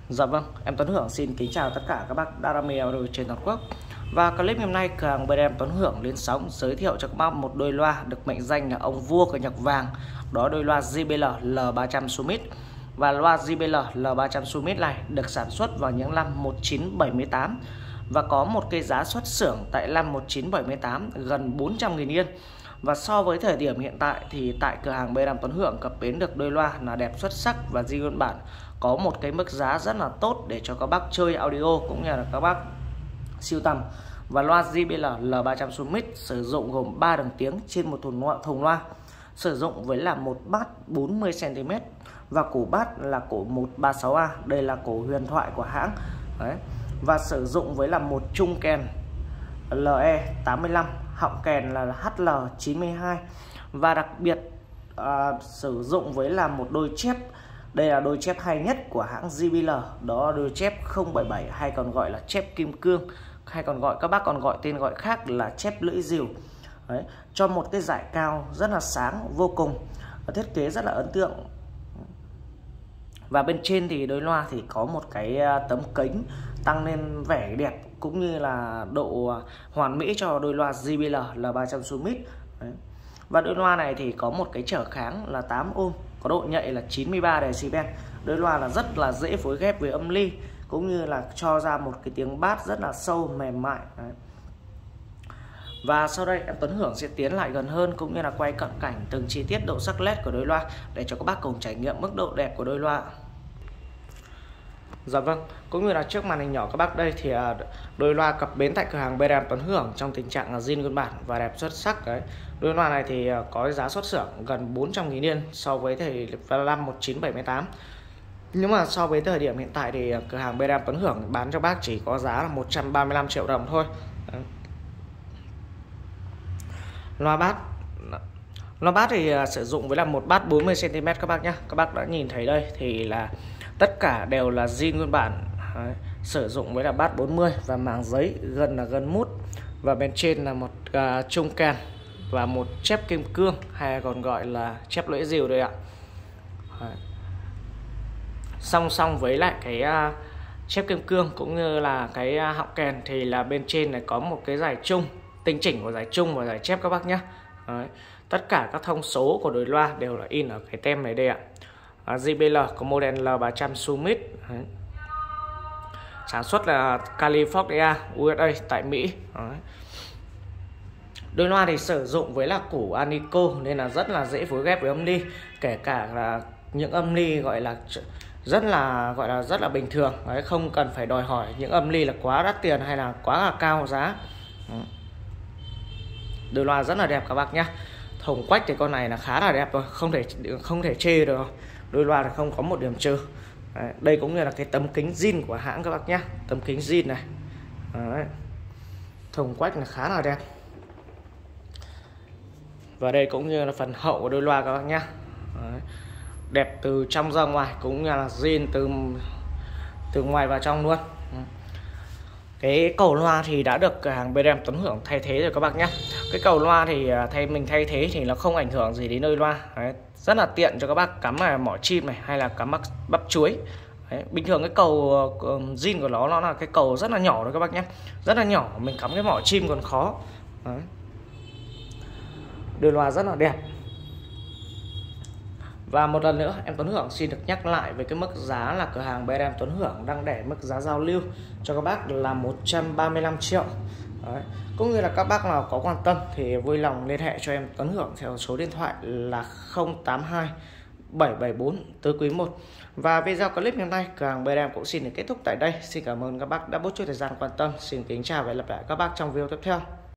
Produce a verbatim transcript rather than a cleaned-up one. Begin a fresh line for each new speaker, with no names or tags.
Dạ vâng, em Tuấn Hưởng xin kính chào tất cả các bác đã đam mê audio trên toàn quốc. Và clip hôm nay cửa hàng bên em Tuấn Hưởng lên sóng giới thiệu cho các bác một đôi loa được mệnh danh là ông vua của nhạc vàng. Đó đôi loa gi bê lờ L ba trăm Summit. Và loa gi bê lờ L ba trăm Summit này được sản xuất vào những năm một nghìn chín trăm bảy mươi tám và có một cái giá xuất xưởng tại năm một nghìn chín trăm bảy mươi tám gần bốn trăm nghìn yên. Và so với thời điểm hiện tại thì tại cửa hàng bên em Tuấn Hưởng cập bến được đôi loa là đẹp xuất sắc và zin nguyên bản, có một cái mức giá rất là tốt để cho các bác chơi audio cũng như là các bác sưu tầm. Và loa gi bê lờ L ba trăm Summit sử dụng gồm ba đường tiếng trên một thùng loa, thùng loa sử dụng với là một bát bốn mươi xăng ti mét và cổ bát là cổ một ba sáu A, đây là cổ huyền thoại của hãng. Đấy. Và sử dụng với là một chung kèn L E tám mươi lăm, họng kèn là H L chín mươi hai và đặc biệt à, sử dụng với là một đôi chép. Đây là đôi chép hay nhất của hãng gi bê lờ, đó đôi chép không bảy bảy hay còn gọi là chép kim cương, hay còn gọi các bác còn gọi tên gọi khác là chép lưỡi rìu. Đấy, cho một cái dải cao rất là sáng vô cùng, thiết kế rất là ấn tượng. Và bên trên thì đôi loa thì có một cái tấm kính tăng lên vẻ đẹp cũng như là độ hoàn mỹ cho đôi loa gi bê lờ L ba trăm Summit. Đấy. Và đôi loa này thì có một cái trở kháng là tám ohm, có độ nhạy là chín mươi ba decibel. Đôi loa là rất là dễ phối ghép với âm ly cũng như là cho ra một cái tiếng bass rất là sâu mềm mại. Đấy. Và sau đây em Tuấn Hưởng sẽ tiến lại gần hơn cũng như là quay cận cảnh từng chi tiết độ sắc nét của đôi loa để cho các bác cùng trải nghiệm mức độ đẹp của đôi loa. Dạ vâng, cũng như là trước màn hình nhỏ các bác đây thì đôi loa cập bến tại cửa hàng bê rờ em Tuấn Hưởng trong tình trạng là zin nguyên bản và đẹp xuất sắc. Đấy. Đôi loa này thì có giá xuất xưởng gần bốn trăm nghìn yên so với thời năm một nghìn chín trăm bảy mươi tám. Nhưng mà so với thời điểm hiện tại thì cửa hàng bê rờ em Tuấn Hưởng bán cho bác chỉ có giá là một trăm ba mươi lăm triệu đồng thôi. Đấy. Loa bass Loa bass thì sử dụng với là một bát bốn mươi xăng ti mét các bác nhé. Các bác đã nhìn thấy đây thì là tất cả đều là zin nguyên bản. Đấy. Sử dụng với là bát bốn mươi và màng giấy, gân là gân mút, và bên trên là một uh, chung kèn và một chép kim cương hay còn gọi là chép lưỡi rìu đây ạ. Đấy. Song song với lại cái uh, chép kim cương cũng như là cái uh, họng kèn thì là bên trên này có một cái giải chung, tinh chỉnh của giải chung và giải chép các bác nhé. Đấy. Tất cả các thông số của đôi loa đều là in ở cái tem này đây ạ. À, gi bê lờ có model L ba trăm Summit. Đấy. Sản xuất là California, u ét A tại Mỹ. Đấy. Đôi loa thì sử dụng với là củ Anico nên là rất là dễ phối ghép với âm ly, kể cả là những âm ly gọi là rất là gọi là rất là bình thường. Đấy, không cần phải đòi hỏi những âm ly là quá đắt tiền hay là quá là cao giá. Đấy. Đôi loa rất là đẹp các bác nhé. Thùng quách thì con này là khá là đẹp rồi, không thể không thể chê được. Đôi loa là không có một điểm trừ. Đấy, đây cũng như là cái tấm kính zin của hãng các bác nhé, tấm kính zin này. Đấy. Thùng quách là khá là đẹp. Và đây cũng như là phần hậu của đôi loa các bác nhé. Đấy. Đẹp từ trong ra ngoài cũng như là zin từ từ ngoài vào trong luôn. Cái cầu loa thì đã được cửa hàng bê rờ em Tuấn Hưởng thay thế rồi các bác nhé. Cái cầu loa thì thay mình thay thế thì nó không ảnh hưởng gì đến đôi loa. Đấy, rất là tiện cho các bác cắm là mỏ chim này hay là cắm bắp, bắp chuối. Đấy, bình thường cái cầu zin của nó nó là cái cầu rất là nhỏ thôi các bác nhé, rất là nhỏ, mình cắm cái mỏ chim còn khó. Đấy. Đôi loa rất là đẹp. Và một lần nữa em Tuấn Hưởng xin được nhắc lại về cái mức giá là cửa hàng bê rờ em Tuấn Hưởng đang để mức giá giao lưu cho các bác là một trăm ba mươi lăm triệu. Đấy. Cũng như là các bác nào có quan tâm thì vui lòng liên hệ cho em Tuấn Hưởng theo số điện thoại là không tám hai bảy bảy bốn tứ quý một. Và video clip hôm nay cửa hàng bê rờ em cũng xin được kết thúc tại đây. Xin cảm ơn các bác đã bớt chút thời gian quan tâm. Xin kính chào và hẹn gặp lại các bác trong video tiếp theo.